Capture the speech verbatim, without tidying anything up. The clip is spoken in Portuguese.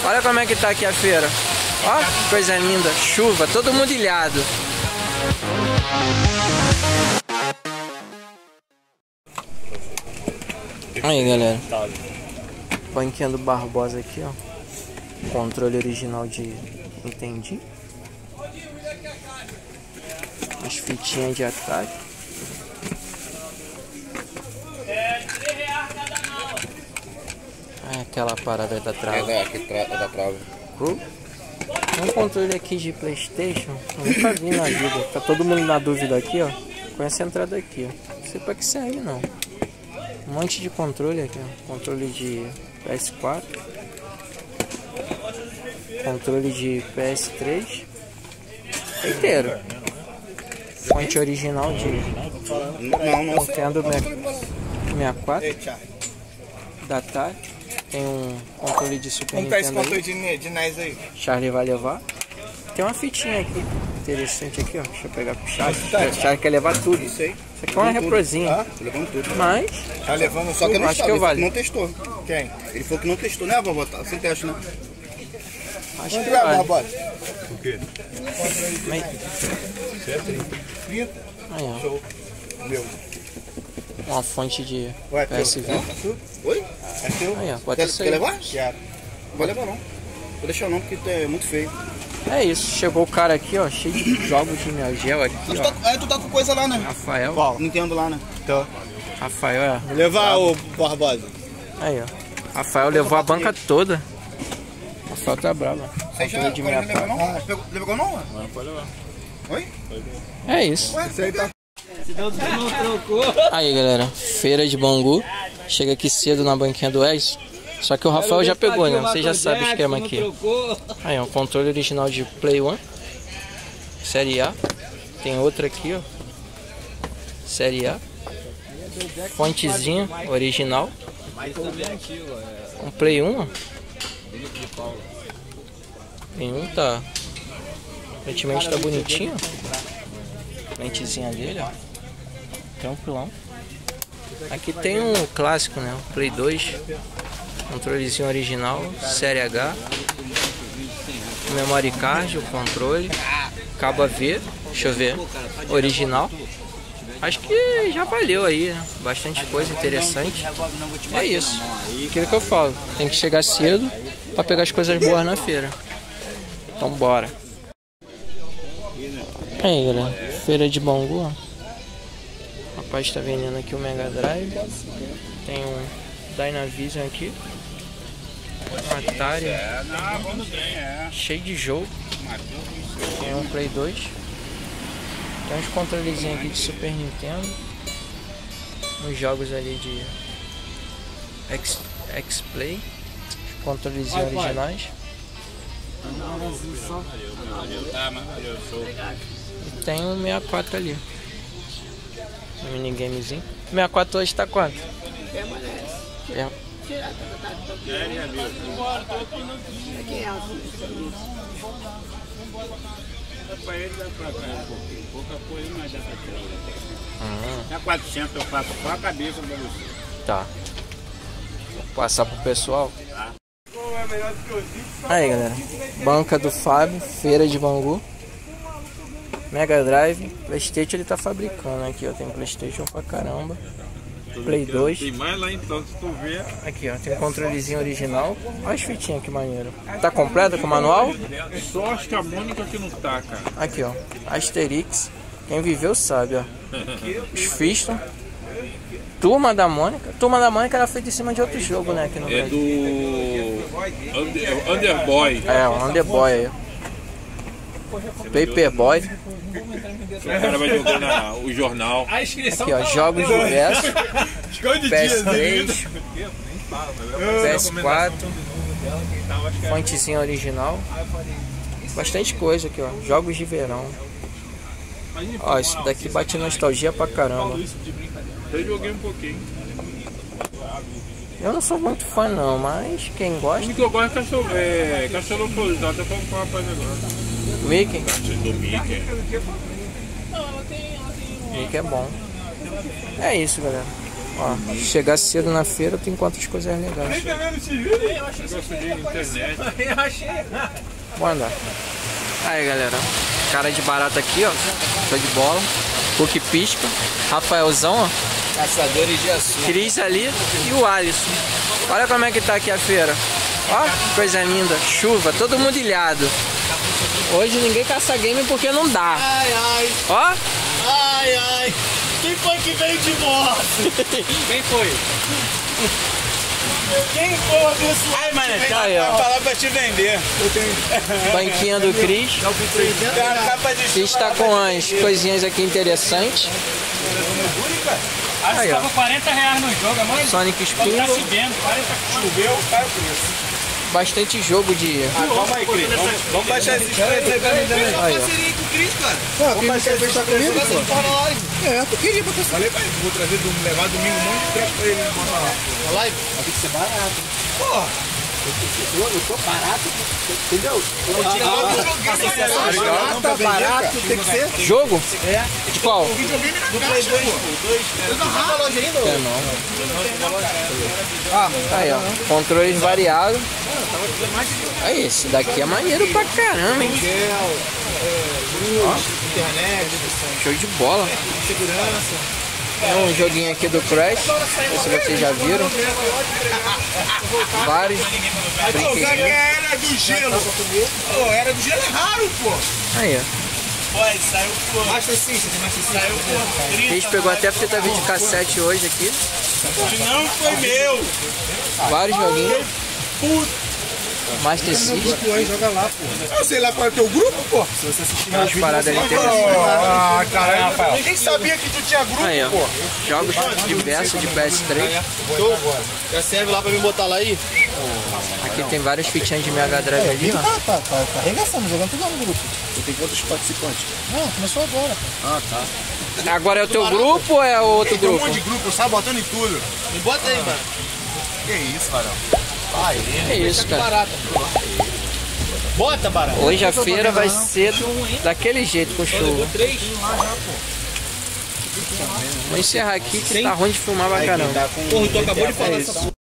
Olha como é que tá aqui a feira. Ó, que coisa linda. Chuva, todo mundo ilhado. Aí, galera. Banquinha do Barbosa aqui, ó. Controle original de Entendi. As fitinhas de ataque. Ah, aquela parada da trava. É da, tra da trava. Uh. Um controle aqui de PlayStation. Eu nunca vi na vida. Tá todo mundo na dúvida aqui, ó. Com essa entrada aqui, ó. Não sei pra que serve, não. Um monte de controle aqui, ó. Controle de P S quatro. Controle de P S três. Inteiro. Fonte original de Nintendo sessenta e quatro. Da Atari. Tem um controle de Super Nintendo. Nintendo. Como tá esse controle de, de N E S aí? Charlie vai levar. Tem uma fitinha aqui. Interessante aqui, ó. Deixa eu pegar pro Charlie. O Charlie quer levar tudo. Isso aí. Isso aqui é uma reprozinha. Ah, tô levando tudo. Mas. Tá levando, só que eu não, acho que eu vale. não testou. Quem? Ele falou que não testou, né, vovó? Você testa, né? Acho que vale. O quê? Mas... trinta. Aí, ó. Show. Meu. Uma fonte de Ué, P S V. Oi? É teu? Aí, ó. Bota Quer, isso aí. quer levar? Quero. Não vai levar não. Vou deixar não, porque é muito feio. É isso. Chegou o cara aqui, ó. Cheio de jogos de Neo Geo aqui, Tu ó. tá, é, tu tá com coisa lá, né? Rafael. Qual? Nintendo lá, né? Então. Rafael, ó. Vou levar o Barbosa. Aí, ó. Rafael levou a banca toda. Rafael tá bravo. Você já de levou não? Ah, pegou, levou não? Não, pode levar. Oi? É isso. Ué, você aí tá... Aí, galera. Feira de Bangu. Chega aqui cedo na banquinha do Edson. Só que o Rafael já pegou, né? Você já sabe o esquema aqui. Aí, ó. Controle original de Play um. Série A. Tem outra aqui, ó. Série A. Fontezinha original. Um Play um, ó. Play um tá... Aparentemente tá bonitinho. Lentezinha dele, ó. Tranquilão. Aqui tem um clássico, né? O Play dois. Controlezinho original. Série H. Memory card, o controle. Cabo A V. Deixa eu ver. Original. Acho que já valeu aí, né? Bastante coisa interessante. É isso. Aquilo que eu falo. Tem que chegar cedo pra pegar as coisas boas na feira. Então bora. Aí, galera. Feira de Bangu, ó. O rapaz tá vendendo aqui o Mega Drive. Tem um Dynavision aqui. Um Atari. Cheio de jogo. Tem um Play dois. Tem uns controlezinhos aqui de Super Nintendo. Uns jogos ali de X, X-Play. Os controlezinhos originais. E tem um sessenta e quatro ali. Um minigamezinho. O sessenta e quatro hoje tá quanto? É. Hum. Dá quatrocentos, eu faço só a cabeça pra você. Tá. Vou passar pro pessoal. Aí, galera. Banca do Fábio, feira de Bangu. Mega Drive, PlayStation ele tá fabricando aqui, ó. Tem PlayStation pra caramba. Play dois. Tem mais lá então, se tu ver. Aqui, ó. Tem um controlezinho original. Olha as fitinhas que maneiro. Tá completa com o manual? Só acho que a Mônica que não tá, cara. Aqui, ó. Asterix. Quem viveu sabe, ó. Os Fiston. Turma da Mônica. Turma da Mônica era feita em cima de outro jogo, né? Aqui no É Brasil. do Under, Underboy. É, o Underboy aí. Paperboy. O cara vai jogando a- o jornal. Aqui, ó. Jogos diversos. P S três. P S quatro. Fontezinha original. Bastante coisa aqui, ó. Jogos de verão. Ó, isso daqui bate nostalgia pra caramba. Eu joguei um pouquinho. Eu não sou muito fã não, mas quem O gosta. único que eu gosto é cachorro, é, cachorro polizado. Até falando com o rapaz agora. Mickey. Do Mickey. Mickey é bom. É isso, galera. Ó, chegar cedo na feira tu encontra as coisas legais. Gosto de internet. Vamos andar. Aí galera, cara de barata aqui, ó. Show de bola. Hulk pisca. Rafaelzão, ó. Caçadores de açúcar. Cris ali e o Alisson. Olha como é que tá aqui a feira. Ó, coisa linda. Chuva, todo mundo ilhado. Hoje ninguém caça game porque não dá. Ai, ai. Ó. Ai, ai. Quem foi que veio de moto? Quem foi? Quem foi o abençoado? Ai, mané, tem Aí, ó. uma palavra pra te vender. Banquinha do Cris. Tem uma capa de Cris tá com as coisinhas aqui interessantes. Acho que Aí, ó. tava quarenta reais no jogo, amor. Sonic Tá Spinball. subindo, quarenta choveu, cai o preço. Bastante jogo de... Ah, calma aí, Cris. Vamos, vamos baixar esses preços aí pra mim também. Aí, ó. Parceria com o Cris, cara. Vamos baixar esses preços aí. Tá na live. É, tu queria botar. Falei pra ele, vou trazer, do, levar domingo um monte de treco pra ele botar lá. Na live? Vai ter que ser barato. Porra. Eu, eu tô barato, entendeu? Eu Ah, tinha logo joguei. Barato, barato, tem que ser. Jogo? É. De qual? Videogame na caixa, pô. Eu não na loja ainda, É, não. Aí, ó. Controles variados. Aí, esse daqui é maneiro pra caramba, hein? internet, Show de bola. segurança. É um joguinho aqui do Crash. Não sei se vocês já viram. Vários brinquedinhos. Era do gelo. Pô, era do gelo é raro, pô. Aí, ó. Pô, saiu por. Master System, tem Master System. Saiu por A gente pegou até fita videocassete hoje aqui. Não foi meu. Vários joguinhos. Master System. Joga lá, pô. Eu sei lá qual é o teu grupo, pô. Umas paradas ali interessantes. Ah, caralho. Ninguém sabia que tu tinha grupo, Aí, ó. pô. Jogos diversos de P S três. Já serve lá pra me botar lá aí? Aqui tem várias fitinhas de Mega Drive ali, ó. Ah, tá, tá, tá arregaçando, jogando tudo no grupo. Tem quantos participantes? Não, começou agora. Ah, tá. Agora é o teu grupo ou é outro Tem um grupo? monte de grupo, sabe? Botando em tudo. Me bota aí, mano. Que isso, Varão. É isso, cara. Barata. Bota, barata. Hoje a feira vai ser daquele jeito com chuva. Vou encerrar aqui que tá ruim de filmar pra caramba. Porra, tu acabou de falar É essa isso. porra.